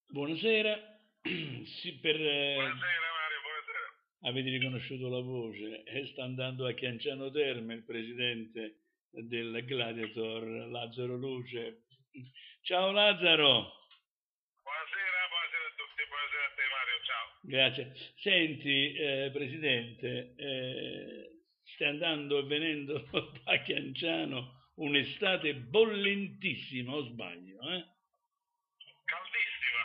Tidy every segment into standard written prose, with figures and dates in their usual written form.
Buonasera. Sì, Buonasera Mario, buonasera. avete riconosciuto la voce, sta andando a Chianciano Terme il presidente del Gladiator, Lazzaro Luce. Ciao Lazzaro, Buonasera, buonasera a tutti, buonasera a te Mario, ciao. grazie. Senti, presidente, stai andando e venendo a Chianciano un'estate bollentissima, o sbaglio, eh? Caldissima,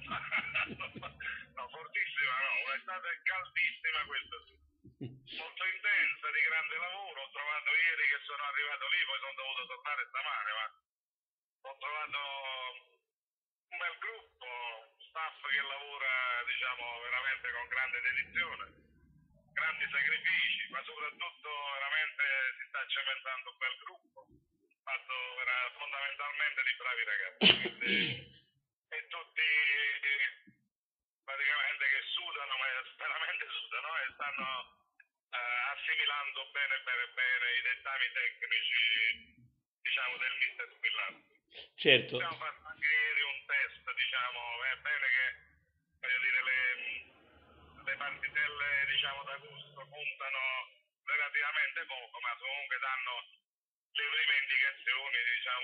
no, fortissima no, un'estate caldissima questa sì. Molto intensa, di grande lavoro, ho trovato ieri che sono arrivato lì, poi sono dovuto tornare stamane, ma ho trovato un bel gruppo, staff che lavora, diciamo, veramente con grande dedizione, grandi sacrifici, ma soprattutto veramente si sta cementando un bel gruppo, fatto fondamentalmente di bravi ragazzi, quindi e tutti praticamente che sudano, ma veramente sudano e stanno assimilando bene bene bene i dettami tecnici, diciamo, del mister Spillazzi. Certo, Abbiamo fatto anche ieri un test, diciamo, è bene che, voglio dire, le partitelle, diciamo, d'agosto contano relativamente poco, ma comunque danno le prime indicazioni, diciamo,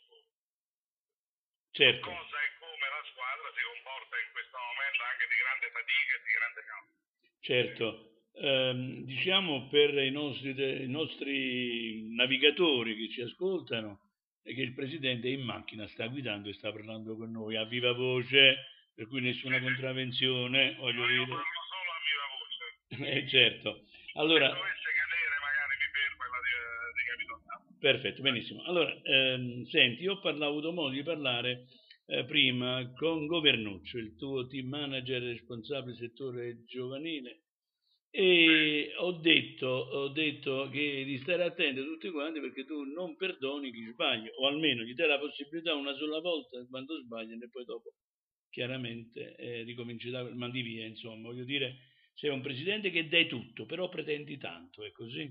su certo. cosa e come la squadra si comporta in questo momento anche di grande fatica e di grande calma. Certo, diciamo per i nostri navigatori che ci ascoltano è che il Presidente è in macchina, sta guidando e sta parlando con noi a viva voce, per cui Sì, nessuna sì. contravvenzione, No, voglio io dire. parlo solo a viva voce. Certo. Se Allora, dovesse cadere magari mi fermo e di capitolato. perfetto, benissimo. Allora, senti, io ho avuto modo di parlare prima con Governuccio, il tuo team manager responsabile settore giovanile, Sì. e ho detto che di stare attento a tutti quanti perché tu non perdoni chi sbaglia, o almeno gli dai la possibilità una sola volta quando sbagliano e poi dopo chiaramente ricominci da mandi via, insomma, voglio dire, sei un presidente che dai tutto, però pretendi tanto, è così?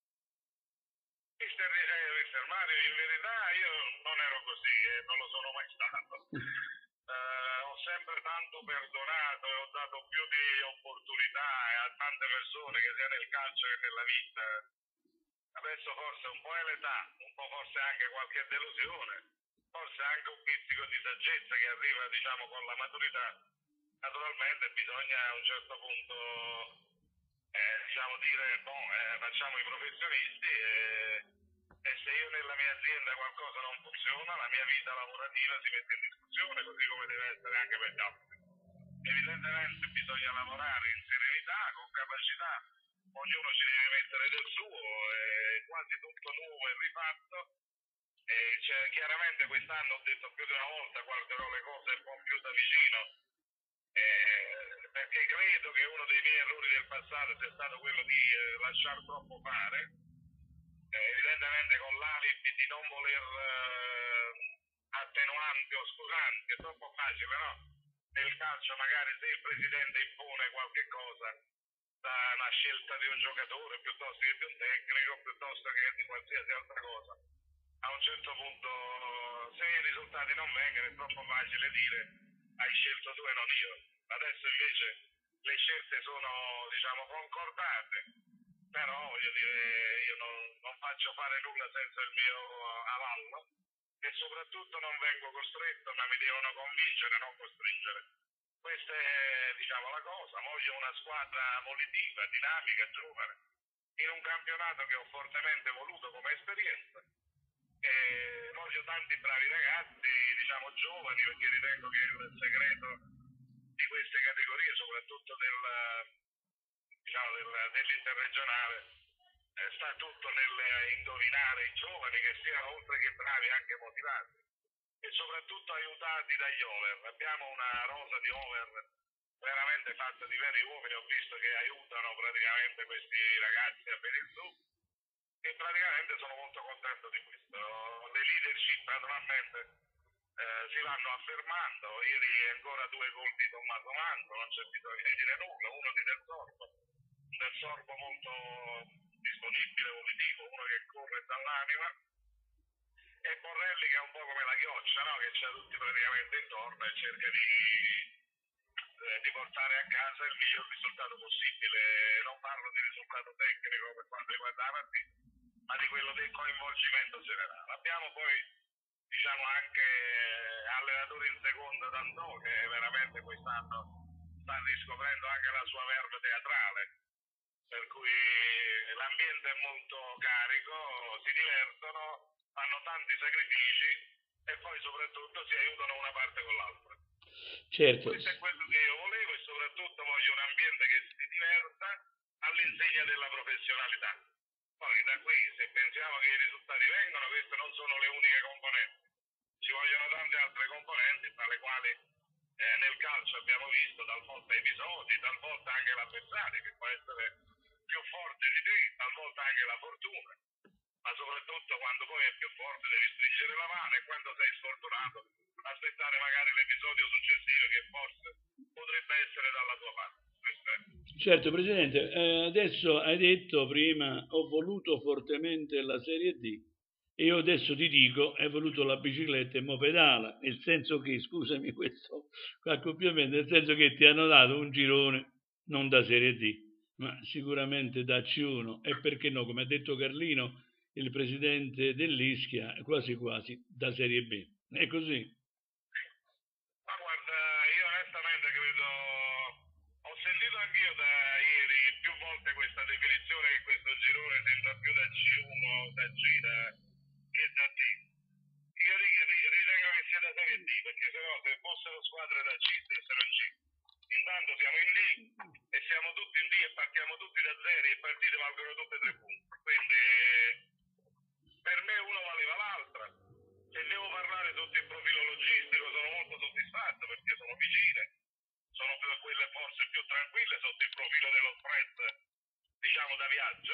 Mister Mario, in verità io non ero così e non lo sono mai stato. Ho sempre tanto perdonato e ho dato più di opportunità a tante persone, che sia nel calcio che nella vita. Adesso forse un po' è l'età, un po' forse anche qualche delusione, forse anche un pizzico di saggezza che arriva, diciamo, con la maturità. Naturalmente bisogna a un certo punto, diciamo, dire, boh, facciamo i professionisti e se io nella mia azienda qualcosa non funziona, la mia vita lavorativa si mette in discussione, così come deve essere anche per gli altri. Evidentemente bisogna lavorare in serenità, con capacità, ognuno ci deve mettere del suo, è quasi tutto nuovo e rifatto. E chiaramente quest'anno ho detto più di una volta guarderò le cose un po' più da vicino, perché credo che uno dei miei errori del passato sia stato quello di lasciare troppo fare, evidentemente con l'alibi di non voler attenuanti o scusanti, è troppo facile, no? Nel calcio magari se il presidente impone qualche cosa da una scelta di un giocatore piuttosto che di un tecnico, piuttosto che di qualsiasi altra cosa, a un certo punto se i risultati non vengono è troppo facile dire hai scelto tu e non io. Adesso invece le scelte sono, diciamo, concordate, però voglio dire, io non faccio fare nulla senza il mio avallo e soprattutto non vengo costretto, ma mi devono convincere, non costringere. Questa è, diciamo, la cosa. Voglio una squadra volitiva, dinamica, giovane, in un campionato che ho fortemente voluto come esperienza. E voglio tanti bravi ragazzi, diciamo giovani, perché ritengo che il segreto di queste categorie, soprattutto diciamo, dell'interregionale, sta tutto nel indovinare i giovani che siano oltre che bravi anche motivati e soprattutto aiutati dagli over. Abbiamo una rosa di over veramente fatta di veri uomini, ho visto che aiutano praticamente questi ragazzi a venire su e praticamente sono molto contento di questo. Le leadership naturalmente si vanno affermando, ieri ancora due gol di Tommaso Manto, non c'è bisogno di dire nulla, uno di Del Sorbo molto disponibile, volitivo, uno che corre dall'anima e Borrelli che è un po' come la chioccia, no? Che c'ha tutti praticamente intorno e cerca di portare a casa il miglior risultato possibile. Non parlo di risultato tecnico per quanto riguarda la partita, ma di quello del coinvolgimento generale. Abbiamo poi, diciamo, anche allenatori in seconda D'Antò che veramente quest'anno sta riscoprendo anche la sua verve teatrale, per cui l'ambiente è molto carico, si divertono, fanno tanti sacrifici e poi soprattutto si aiutano una parte con l'altra. Certo. Questo è quello che io volevo e soprattutto voglio un ambiente che si diverta all'insegna della professionalità. Poi da qui, se pensiamo che i risultati vengono, queste non sono le uniche componenti. Ci vogliono tante altre componenti, tra le quali nel calcio abbiamo visto talvolta episodi, talvolta anche l'avversario che può essere più forte di te, talvolta anche la fortuna, ma soprattutto quando poi è più forte devi stringere la mano e quando sei sfortunato aspettare magari l'episodio successivo che forse potrebbe essere dalla tua parte. Questo è. Certo, Presidente, adesso hai detto prima ho voluto fortemente la Serie D e io adesso ti dico hai voluto la bicicletta e mo pedala, nel senso che, scusami questo accoppiamento, nel senso che ti hanno dato un girone non da Serie D, ma sicuramente da C1 e perché no, come ha detto Carlino, il Presidente dell'Ischia, quasi quasi da Serie B. È così. Ma guarda, io onestamente credo, ho sentito anch'io da ieri più volte questa definizione che questo girone sembra più da C1, da C, che da D. Io ritengo che sia da Serie D, perché sennò se fossero squadre da C, stessero in C. Intanto siamo in D e siamo tutti in D e partiamo tutti da zero e partite valgono tutte 3 punti. Quindi per me uno valeva l'altra. Se devo parlare sotto il profilo logistico sono molto soddisfatto perché sono vicine, sono quelle forse più tranquille sotto il profilo dello spread, diciamo da viaggio.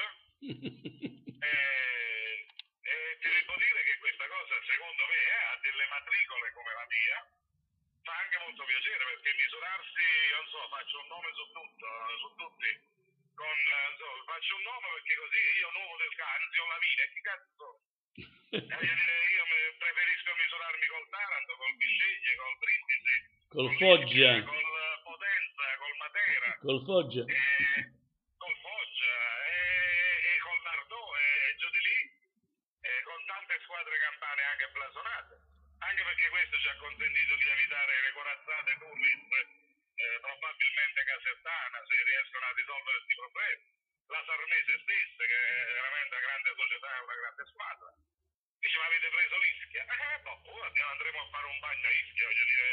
E ti devo dire che questa cosa secondo me ha delle matricole come la mia, fa anche molto piacere perché misurarsi, non so, faccio un nome su tutto, su tutti, con, faccio un nome perché così io nuovo del Canzio, la Vina, e chi cazzo sono? Voglio dire, io preferisco misurarmi col Taranto, col Bisceglie, col Brindisi, Col con Foggia. col Potenza, col Matera, Col Foggia. col Foggia e col Nardò e giù di lì, con tante squadre campane anche blasonate, anche perché questo ci ha consentito di evitare le corazzate Turris, probabilmente Casertana, se riescono a risolvere questi problemi, la Sarnese stessa, che è veramente una grande società e una grande squadra. Dice, ma avete preso l'Ischia? Andremo a fare un bagno a Ischia, voglio dire,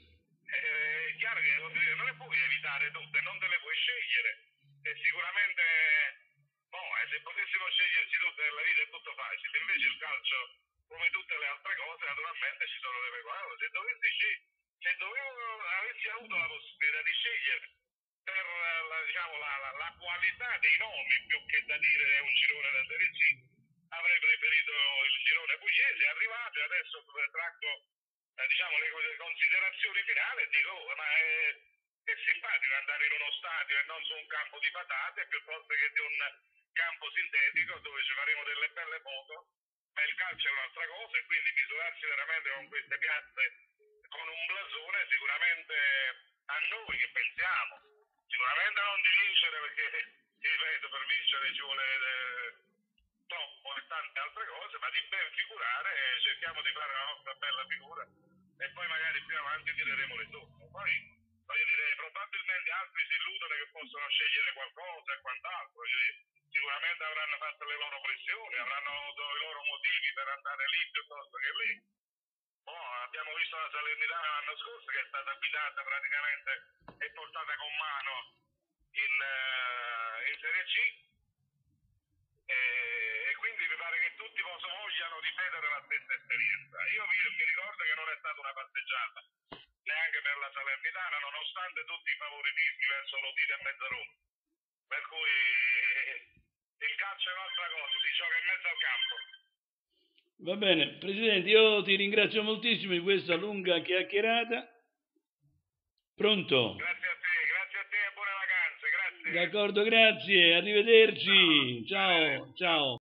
è chiaro che non le puoi evitare tutte, non te le puoi scegliere, e sicuramente, se potessimo sceglierci tutte nella vita è tutto facile, invece il calcio, come tutte le altre cose, naturalmente ci sono delle cose, se avessi avuto la possibilità di scegliere per la qualità dei nomi, più che da dire è un girone da Serie C, avrei preferito il girone pugliese. Arrivato e adesso tratto le considerazioni finali e dico ma è simpatico andare in uno stadio e non su un campo di patate piuttosto che di un campo sintetico dove ci faremo delle belle foto, ma il calcio è un'altra cosa e quindi misurarsi veramente con queste piazze con un blasone sicuramente a noi che pensiamo sicuramente non di vincere, perché ti ripeto, per vincere ci vuole troppo e tante altre cose, ma di ben figurare, cerchiamo di fare la nostra bella figura e poi magari più avanti tireremo le somme. Poi voglio dire, probabilmente altri si illudono che possono scegliere qualcosa e quant'altro, sicuramente avranno fatto le loro pressioni, avranno avuto i loro motivi per andare lì piuttosto che lì. Abbiamo visto la Salernitana l'anno scorso che è stata abitata praticamente e portata con mano in Serie C e quindi mi pare che tutti vogliano ripetere la stessa esperienza. Io mi ricordo che non è stata una passeggiata neanche per la Salernitana, nonostante tutti i favoritismi verso l'Odite e Mezzaroma, per cui il calcio è un'altra cosa, si gioca in mezzo al campo. Va bene, Presidente, io ti ringrazio moltissimo di questa lunga chiacchierata. Pronto? Grazie a te e buone vacanze, grazie. D'accordo, grazie, arrivederci. Ciao, ciao.